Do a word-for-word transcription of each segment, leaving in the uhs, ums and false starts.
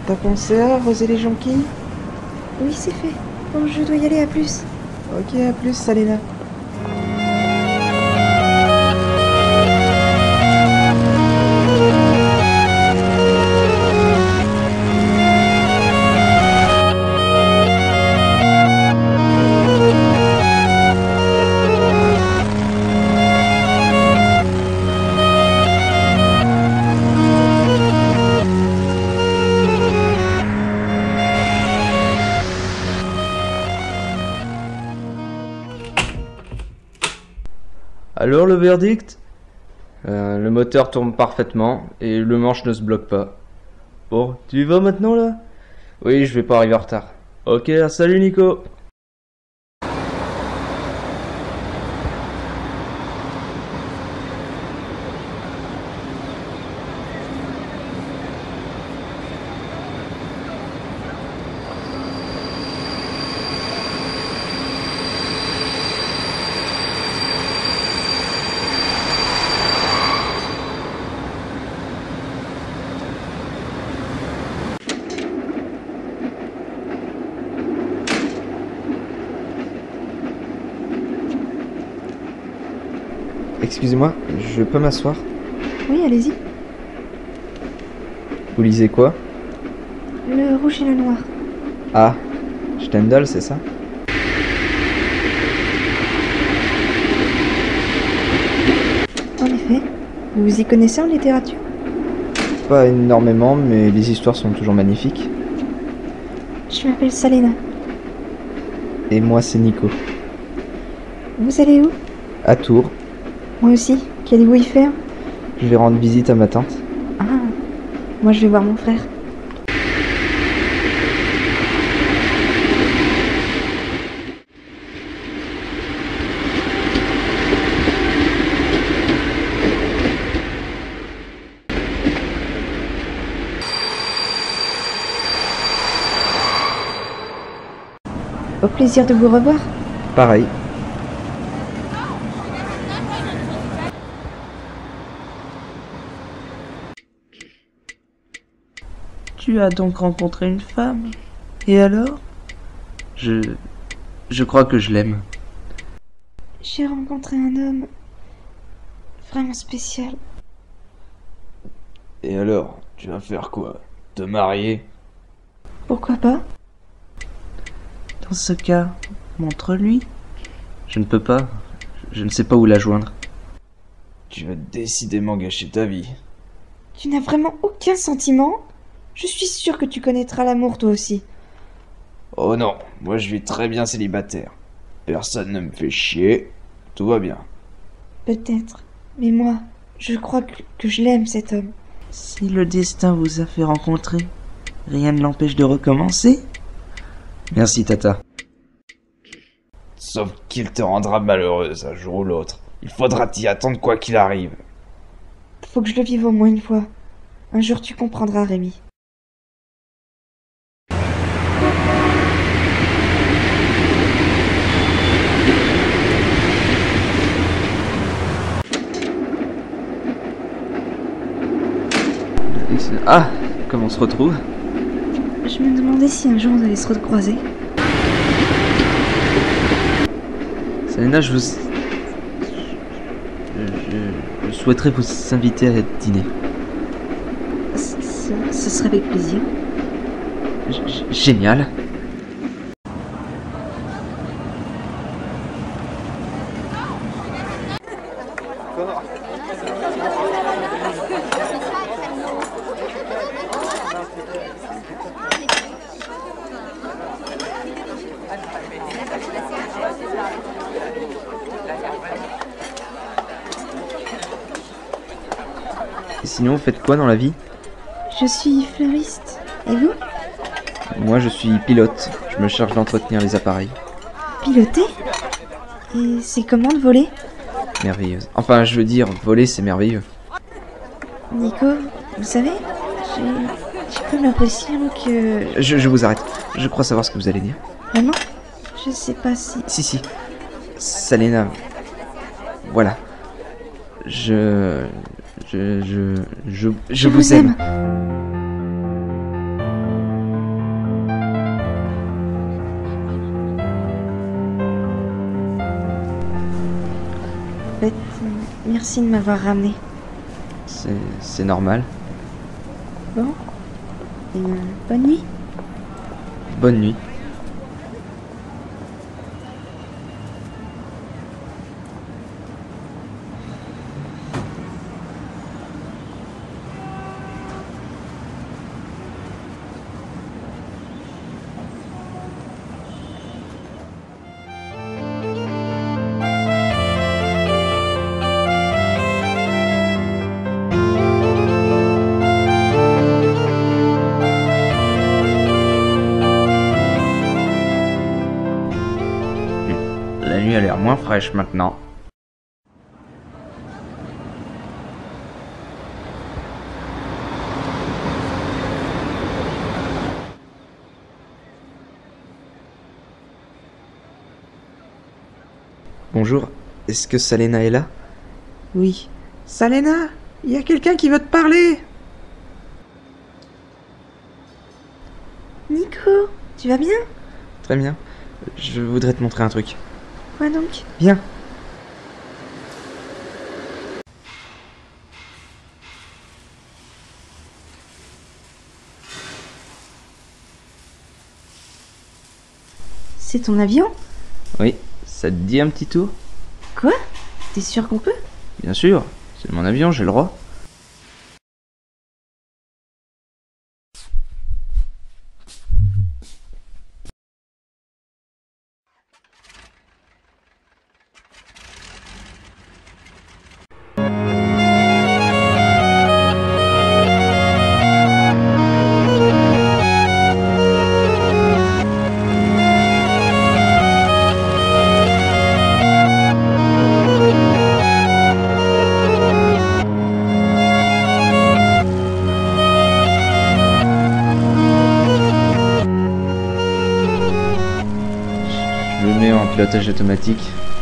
T'as pensé à arroser les jonquilles? Oui, c'est fait. Bon, je dois y aller, à plus. Ok, à plus, Salena. Alors le verdict? Euh, le moteur tourne parfaitement et le manche ne se bloque pas. Bon, tu y vas maintenant là? Oui, je vais pas arriver en retard. Ok, salut Nico. Excusez-moi, je peux m'asseoir? Oui, allez-y. Vous lisez quoi? Le rouge et le noir. Ah, Stendhal, c'est ça? En effet. Vous vous y connaissez en littérature? Pas énormément, mais les histoires sont toujours magnifiques. Je m'appelle Salena. Et moi, c'est Nico. Vous allez où? À Tours, Moi aussi. Qu'allez-vous y faire? je vais rendre visite à ma tante. Ah, moi je vais voir mon frère. Au plaisir de vous revoir. Pareil. Tu as donc rencontré une femme? Et alors? Je... Je crois que je l'aime. J'ai rencontré un homme vraiment spécial. Et alors, tu vas faire quoi? Te marier? Pourquoi pas? Dans ce cas, montre-lui. Je ne peux pas. Je ne sais pas où la joindre. Tu vas décidément gâcher ta vie. Tu n'as vraiment aucun sentiment? Je suis sûre que tu connaîtras l'amour toi aussi. Oh non, moi je vis très bien célibataire. Personne ne me fait chier, tout va bien. Peut-être. Mais moi, je crois que, que je l'aime, cet homme. Si le destin vous a fait rencontrer, rien ne l'empêche de recommencer. Merci Tata. Sauf qu'il te rendra malheureuse un jour ou l'autre. Il faudra t'y attendre quoi qu'il arrive. Faut que je le vive au moins une fois. Un jour tu comprendras, Rémi. Ah, comment on se retrouve? Je me demandais si un jour on allait se recroiser. Salena, je vous... Je, je, je souhaiterais vous inviter à dîner. Ce, ce, ce serait avec plaisir. G génial. Et sinon, vous faites quoi dans la vie? Je suis fleuriste. Et vous? Moi, je suis pilote. Je me charge d'entretenir les appareils. Piloter? Et c'est comment de voler? Merveilleuse. Enfin, je veux dire, voler, c'est merveilleux. Nico, vous savez, j'ai j'ai comme l'impression que... Je, je vous arrête. Je crois savoir ce que vous allez dire. Vraiment? Je sais pas si... Si, si. Salena. Voilà. Je... Je... Je... Je, je, Je vous vous aime. aime. Merci de m'avoir ramené. C'est... c'est normal. Bon. Et, euh, bonne nuit. Bonne nuit. La nuit a l'air moins fraîche maintenant. Bonjour, est-ce que Salena est là? Oui. Salena, il y a quelqu'un qui veut te parler. Nico, tu vas bien? Très bien. Je voudrais te montrer un truc. Quoi donc? Viens. C'est ton avion? Oui, ça te dit un petit tour? Quoi? T'es sûr qu'on peut? Bien sûr, c'est mon avion, j'ai le droit. Je le mets en pilotage automatique.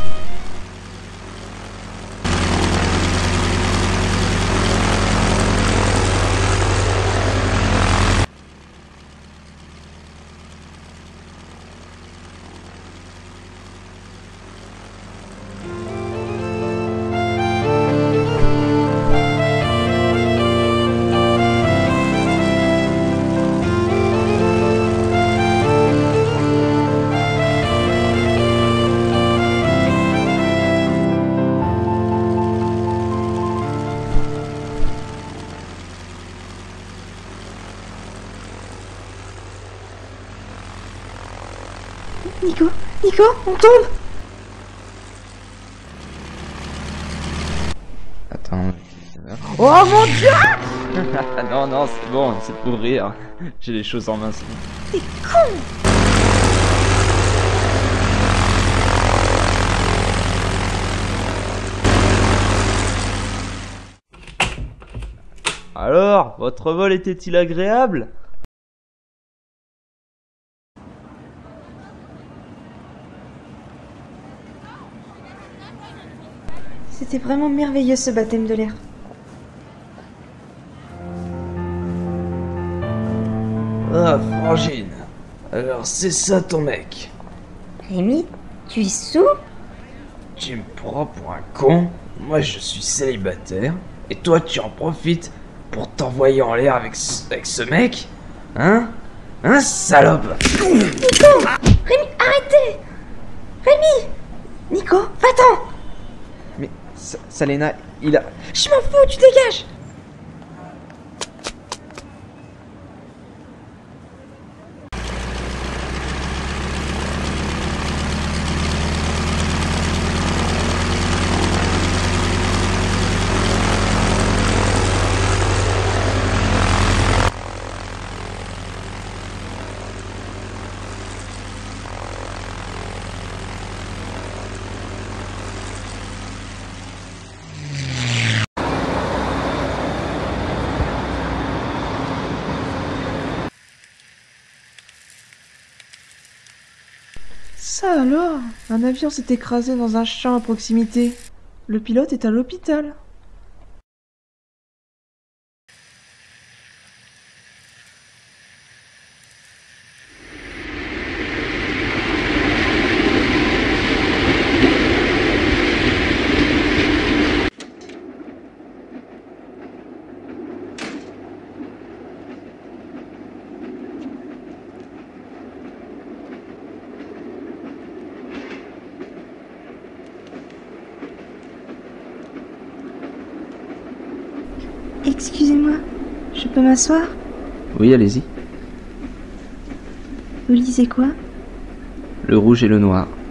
Nico, Nico, on tombe! Attends. Oh mon dieu! Non, non, c'est bon, c'est pour rire. J'ai les choses en main, c'est bon. T'es con! Alors, votre vol était-il agréable? C'était vraiment merveilleux ce baptême de l'air. Ah, Frangine. Alors c'est ça ton mec. Rémi, tu es sous? Tu me prends pour un con. Moi je suis célibataire. Et toi tu en profites pour t'envoyer en l'air avec ce, avec ce mec? Hein? Hein, salope? Nico! Rémi, arrêtez! Rémi! Nico, va-t'en! Mais Sa- Salena, il a... Je m'en fous, tu dégages! Ça alors, un avion s'est écrasé dans un champ à proximité. Le pilote est à l'hôpital. Excusez-moi, je peux m'asseoir? Oui, allez-y. Vous lisez quoi? Le rouge et le noir.